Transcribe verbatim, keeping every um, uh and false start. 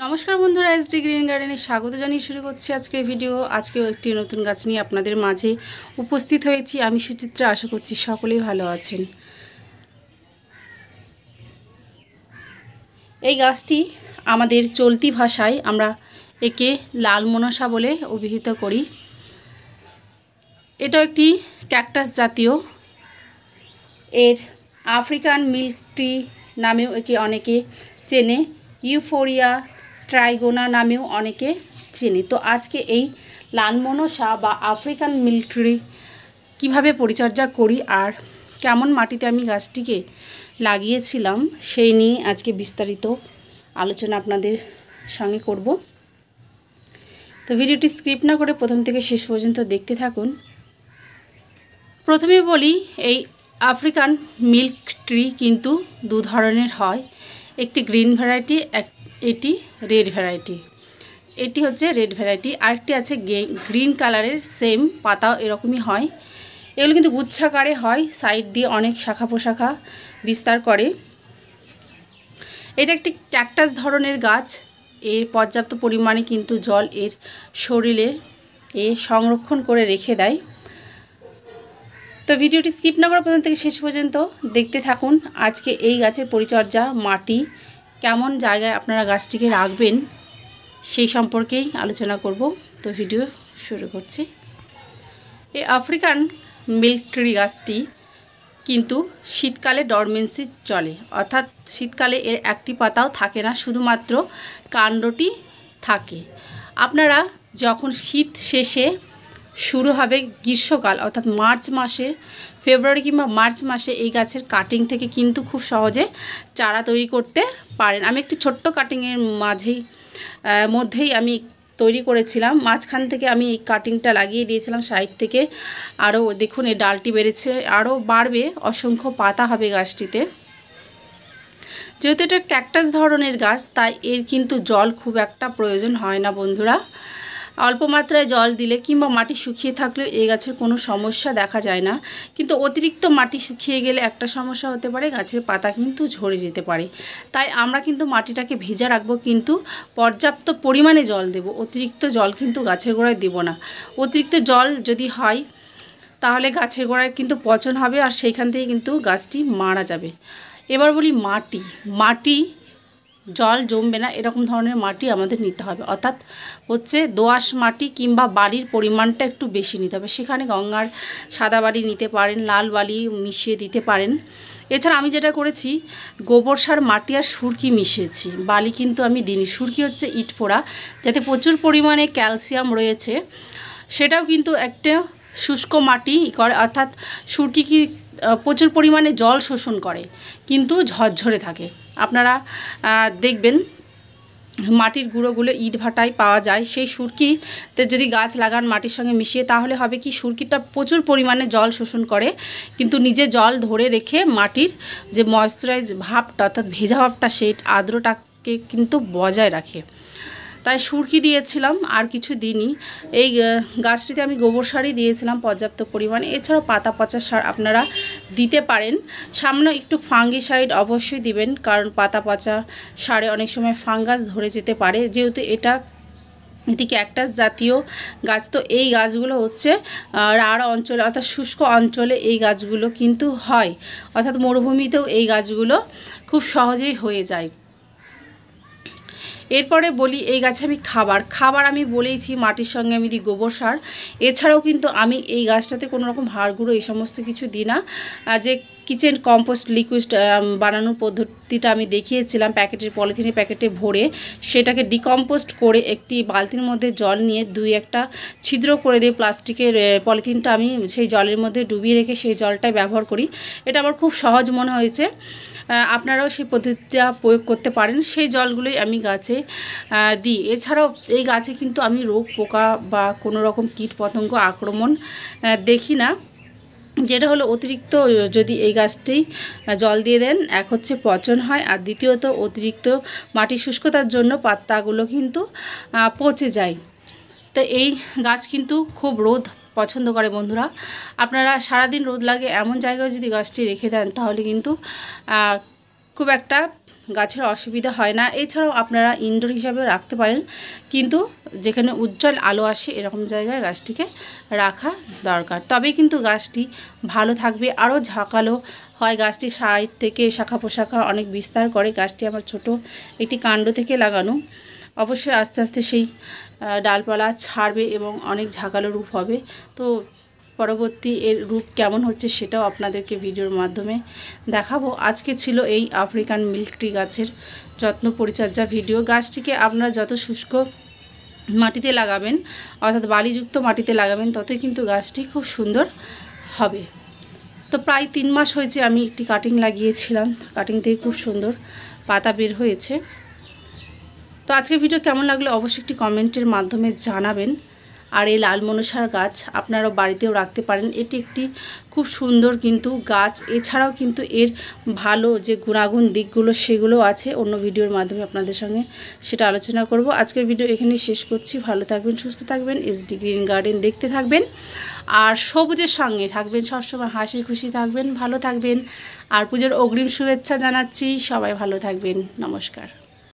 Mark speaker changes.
Speaker 1: नमस्कार बंधुरा SD green गार्डने स्वागत जानिए शुरू करছি আজকের ভিডিও। আজকেও একটি নতুন গাছ নিয়ে আপনাদের মাঝে উপস্থিত হয়েছি। আমি সুচিত্রা, আশা করছি সকলেই ভালো আছেন। এই গাছটি আমাদের চলতি ভাষায় আমরা একে লাল মনসা বলে অভিহিত করি। এটা একটি ক্যাকটাস জাতীয়, এর আফ্রিকান মিল্ক ট্রি নামেও একে অনেকে চেনে, ইউফোরিয়া ট্রাইগোনা নামেও অনেকে চেনে। তো আজকে এই লাল মনসা বা আফ্রিকান মিল্ক ট্রি কীভাবে পরিচর্যা করি আর কেমন মাটিতে আমি গাছটিকে লাগিয়েছিলাম সেই নিয়ে আজকে বিস্তারিত আলোচনা আপনাদের সঙ্গে করব। তো ভিডিওটি স্ক্রিপ্ট না করে প্রথম থেকে শেষ পর্যন্ত দেখতে থাকুন। প্রথমে বলি, এই আফ্রিকান মিল্ক ট্রি কিন্তু দু ধরনের হয়, একটি গ্রিন ভ্যারাইটি, এক এটি রেড ভ্যারাইটি। এটি হচ্ছে রেড ভ্যারাইটি, আরেকটি আছে গ্রিন কালারের, সেম পাতাও এরকমই হয়। এগুলো কিন্তু গুচ্ছাকারে হয়, সাইড দিয়ে অনেক শাখা প্রশাখা বিস্তার করে। এটা একটি ক্যাকটাস ধরনের গাছ, এর পর্যাপ্ত পরিমাণে কিন্তু জল এর শরীরে এ সংরক্ষণ করে রেখে দেয়। তো ভিডিওটি স্কিপ না করে প্রথম থেকে শেষ পর্যন্ত দেখতে থাকুন। আজকে এই গাছের পরিচর্যা, মাটি, কেমন জায়গায় আপনারা গাছটিকে রাখবেন সেই সম্পর্কেই আলোচনা করব। তো ভিডিও শুরু করছি। এই আফ্রিকান মিল্ক ট্রি গাছটি কিন্তু শীতকালে ডরমেন্সি চলে, অর্থাৎ শীতকালে এর একটি পাতাও থাকে না, শুধুমাত্র কাণ্ডটি থাকে। আপনারা যখন শীত শেষে শুরু হবে গ্রীষ্মকাল, অর্থাৎ মার্চ মাসে, ফেব্রুয়ারি কিংবা মার্চ মাসে এই গাছের কাটিং থেকে কিন্তু খুব সহজে চারা তৈরি করতে পারেন। আমি একটি ছোট্ট কাটিংয়ের মাঝেই মধ্যেই আমি তৈরি করেছিলাম, মাঝখান থেকে আমি এই কাটিংটা লাগিয়ে দিয়েছিলাম সাইড থেকে। আরও দেখুন এই ডালটি বেড়েছে, আরও বাড়বে, অসংখ্য পাতা হবে গাছটিতে। যেহেতু এটা ক্যাকটাস ধরনের গাছ, তাই এর কিন্তু জল খুব একটা প্রয়োজন হয় না বন্ধুরা। অল্প মাত্রায় জল দিলে কিংবা মাটি শুকিয়ে থাকলেও এই গাছের কোনো সমস্যা দেখা যায় না। কিন্তু অতিরিক্ত মাটি শুকিয়ে গেলে একটা সমস্যা হতে পারে, গাছের পাতা কিন্তু ঝরে যেতে পারে। তাই আমরা কিন্তু মাটিটাকে ভেজা রাখবো, কিন্তু পর্যাপ্ত পরিমাণে জল দেব। অতিরিক্ত জল কিন্তু গাছের গোড়ায় দেব না। অতিরিক্ত জল যদি হয় তাহলে গাছের গোড়ায় কিন্তু পচন হবে, আর সেইখান থেকে কিন্তু গাছটি মারা যাবে। এবার বলি মাটি, মাটি জল জমবে না এরকম ধরনের মাটি আমাদের নিতে হবে, অর্থাৎ হচ্ছে দোআঁশ মাটি কিংবা বালির পরিমাণটা একটু বেশি নিতে হবে। সেখানে গঙ্গার সাদা বালি নিতে পারেন, লাল বালি মিশিয়ে দিতে পারেন। এছাড়া আমি যেটা করেছি, গোবর সার, মাটি আর সুরকি মিশিয়েছি, বালি কিন্তু আমি দিইনি। সুরকি হচ্ছে ইট পোড়া, যাতে প্রচুর পরিমাণে ক্যালসিয়াম রয়েছে, সেটাও কিন্তু একটা শুষ্ক মাটি করে, অর্থাৎ সুরকি কি প্রচুর পরিমাণে জল শোষণ করে কিন্তু ঝরঝরে থাকে। আপনারা দেখবেন মাটির গুঁড়োগুলো ইট ভাটায় পাওয়া যায়, সেই সুরকিতে যদি গাছ লাগান মাটির সঙ্গে মিশিয়ে, তাহলে হবে কি, সুরকিটা প্রচুর পরিমাণে জল শোষণ করে কিন্তু নিজে জল ধরে রেখে মাটির যে ময়েশ্চারাইজ ভাবটা, অর্থাৎ ভেজা ভাবটা, সেই আর্দ্রতাকে কিন্তু বজায় রাখে। তাই সুরকি দিয়েছিলাম, আর কিছু দিইনি। এই গাছটিতে আমি গোবর সারই দিয়েছিলাম পর্যাপ্ত পরিমাণে। এছাড়াও পাতা পচা সার আপনারা দিতে পারেন। সামনে একটু ফাঙ্গিসাইড অবশ্যই দিবেন, কারণ পাতা পচা সারে অনেক সময় ফাঙ্গাস ধরে যেতে পারে। যেহেতু এটা এটি ক্যাকটাস জাতীয় গাছ, তো এই গাছগুলো হচ্ছে রাঢ় অঞ্চলে, অর্থাৎ শুষ্ক অঞ্চলে এই গাছগুলো কিন্তু হয়, অর্থাৎ মরুভূমিতেও এই গাছগুলো খুব সহজেই হয়ে যায়। এরপরে বলি, এই গাছে আমি খাবার খাবার আমি বলেইছি, মাটির সঙ্গে আমি দিই গোবর সার। এছাড়াও কিন্তু আমি এই গাছটাতে কোনো রকম হাড় গুঁড়ো এই সমস্ত কিছু দিই না। যে কিচেন কম্পোস্ট লিকুইড বানানোর পদ্ধতিটা আমি দেখিয়েছিলাম, প্যাকেটের পলিথিনের প্যাকেটে ভরে সেটাকে ডিকম্পোস্ট করে একটি বালতির মধ্যে জল নিয়ে দুই একটা ছিদ্র করে দিয়ে প্লাস্টিকের পলিথিনটা আমি সেই জলের মধ্যে ডুবিয়ে রেখে সেই জলটাই ব্যবহার করি। এটা আমার খুব সহজ মনে হয়েছে, আপনারাও সেই পদ্ধতিটা প্রয়োগ করতে পারেন। সেই জলগুলোই আমি গাছে দিই। এছাড়াও এই গাছে কিন্তু আমি রোগ পোকা বা কোনো রকম কীট পতঙ্গ আক্রমণ দেখি না। যেটা হলো, অতিরিক্ত যদি এই গাছটি জল দিয়ে দেন, এক হচ্ছে পচন হয়, আর দ্বিতীয়ত অতিরিক্ত মাটির শুষ্কতার জন্য পাতাগুলো কিন্তু পচে যায়। তো এই গাছ কিন্তু খুব রোদ পছন্দ করে বন্ধুরা। আপনারা সারাদিন রোদ লাগে এমন জায়গায় যদি গাছটি রেখে দেন, তাহলে কিন্তু খুব একটা গাছের অসুবিধা হয় না। এছাড়াও আপনারা ইনডোর হিসাবেও রাখতে পারেন, কিন্তু যেখানে উজ্জ্বল আলো আসে এরকম জায়গায় গাছটিকে রাখা দরকার, তবেই কিন্তু গাছটি ভালো থাকবে, আরও ঝাঁকালো হয়। গাছটি সাইড থেকে শাখা পোশাখা অনেক বিস্তার করে। গাছটি আমার ছোট একটি কাণ্ড থেকে লাগানো, অবশ্যই আস্তে আস্তে সেই ডালপালা ছাড়বে এবং অনেক ঝাঁকালো রূপ হবে। তো পরবর্তী এর রূপ কেমন হচ্ছে সেটাও আপনাদেরকে ভিডিওর মাধ্যমে দেখাবো। আজকে ছিল এই আফ্রিকান মিল্ক ট্রি গাছের যত্ন পরিচর্যা ভিডিও। গাছটিকে আপনারা যত শুষ্ক মাটিতে লাগাবেন, অর্থাৎ বালিযুক্ত মাটিতে লাগাবেন, ততই কিন্তু গাছটি খুব সুন্দর হবে। তো প্রায় তিন মাস হয়েছে আমি একটি কাটিং লাগিয়েছিলাম, কাটিং থেকে খুব সুন্দর পাতা বের হয়েছে। তো আজকের ভিডিও কেমন লাগলো অবশ্যই একটি কমেন্টের মাধ্যমে জানাবেন। আর এই লাল মনসার গাছ আপনারাও বাড়িতেও রাখতে পারেন। এটি একটি খুব সুন্দর কিন্তু গাছ। এছাড়াও কিন্তু এর ভালো যে গুণাগুণ দিকগুলো সেগুলো আছে, অন্য ভিডিওর মাধ্যমে আপনাদের সঙ্গে সেটা আলোচনা করব। আজকের ভিডিও এখানেই শেষ করছি। ভালো থাকবেন, সুস্থ থাকবেন, এসডি গ্রিন গার্ডেন দেখতে থাকবেন, আর সবুজের সঙ্গে থাকবেন, সবসময় হাসি খুশি থাকবেন, ভালো থাকবেন। আর পুজোর অগ্রিম শুভেচ্ছা জানাচ্ছি। সবাই ভালো থাকবেন। নমস্কার।